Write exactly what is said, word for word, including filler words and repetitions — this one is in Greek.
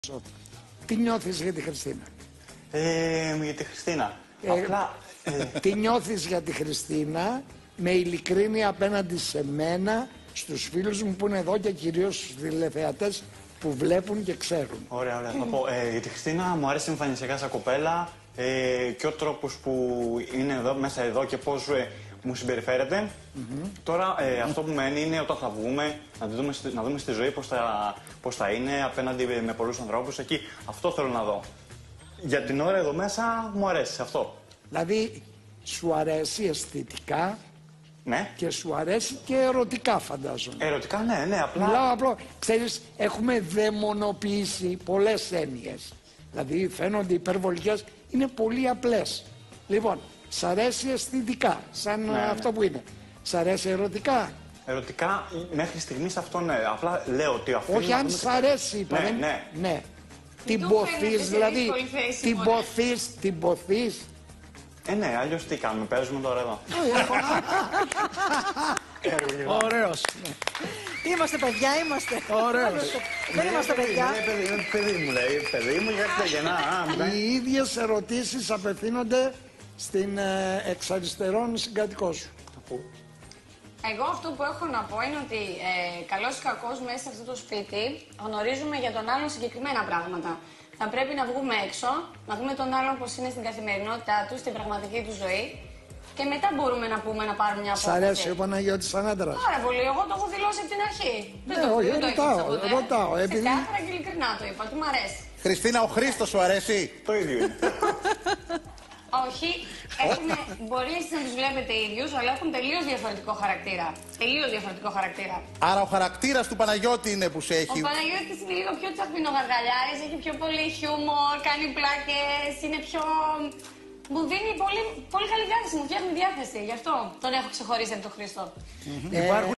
Τι νιώθεις για τη Χριστίνα? Ε, για τη Χριστίνα. Ε, Απλά... Ε... Τι νιώθεις για τη Χριστίνα με ειλικρίνεια απέναντι σε μένα, στους φίλους μου που είναι εδώ και κυρίως στους τηλεθεατές που βλέπουν και ξέρουν. Ωραία, ωραία. Θα πω. Ε, για τη Χριστίνα μου αρέσει εμφανισιακά σαν κοπέλα ε, και ο τρόπος που είναι εδώ, μέσα εδώ και πώς ε, μου συμπεριφέρεται. Mm-hmm. Τώρα ε, αυτό που μένει είναι όταν θα βγούμε να, δούμε, να δούμε στη ζωή πώς θα, πώς θα είναι απέναντι με πολλούς ανθρώπους εκεί. Αυτό θέλω να δω. Για την ώρα εδώ μέσα μου αρέσει αυτό. Δηλαδή σου αρέσει αισθητικά, ναι, και σου αρέσει και ερωτικά, φαντάζομαι. Ερωτικά, ναι, ναι, απλά. Μιλάω απλό. Ξέρεις, έχουμε δαιμονοποιήσει πολλές έννοιες. Δηλαδή φαίνονται υπερβολικές, είναι πολύ απλές. Λοιπόν, σ' αρέσει αισθητικά, σαν ναι, αυτό ναι. που είναι. Σ' αρέσει ερωτικά. Ερωτικά, μέχρι στιγμής αυτό ναι. Απλά λέω ότι αυτό. Όχι, αν σ' αρέσει, είπα. Ναι, δεν... ναι. ναι. Την ποθείς, δηλαδή. Την ποθείς, την ποθείς. Ε, ναι, αλλιώς τι κάνουμε, παίζουμε τώρα εδώ. Ωραίος. Τι είμαστε, παιδιά, είμαστε. Ωραίος. Δεν είμαστε παιδιά. Είναι παιδί μου, λέει. Παιδί μου, γιατί δεν γεννά. Οι ίδιες ερωτήσεις απευθύνονται στην ε, εξαριστερών συγκατοικό σου. Εγώ αυτό που έχω να πω είναι ότι ε, καλός ή κακός μέσα σε αυτό το σπίτι γνωρίζουμε για τον άλλον συγκεκριμένα πράγματα. Θα πρέπει να βγούμε έξω, να δούμε τον άλλον πώς είναι στην καθημερινότητά του, στην πραγματική του ζωή και μετά μπορούμε να πούμε να πάρουμε μια απόφαση. Σ' αρέσει ο Παναγιώτης σαν άντρας? Πάρα πολύ, εγώ το έχω δηλώσει από την αρχή. Ναι, δεν το, όχι, δεν το ρωτάω, ποτέ. ρωτάω, επειδή... Ξεκάθαρα και ειλικρινά το είπα, ότι μου αρέσει. Χριστίνα, ο Χρήστος σου αρέσει? Το ίδιο είναι. Όχι, έχουμε, μπορεί εσείς να τους βλέπετε ίδιους, αλλά έχουν τελείως διαφορετικό χαρακτήρα. Τελείως διαφορετικό χαρακτήρα. Άρα ο χαρακτήρας του Παναγιώτη είναι που σε έχει. Ο Παναγιώτης είναι λίγο πιο τσαχπινογαργαλιάρης, έχει πιο πολύ χιούμορ, κάνει πλάκες, είναι πιο... Μου δίνει πολύ, πολύ καλή διάθεση, μου φτιάχνει διάθεση, γι' αυτό τον έχω ξεχωρίσει από τον Χρήστο. Mm-hmm. ε...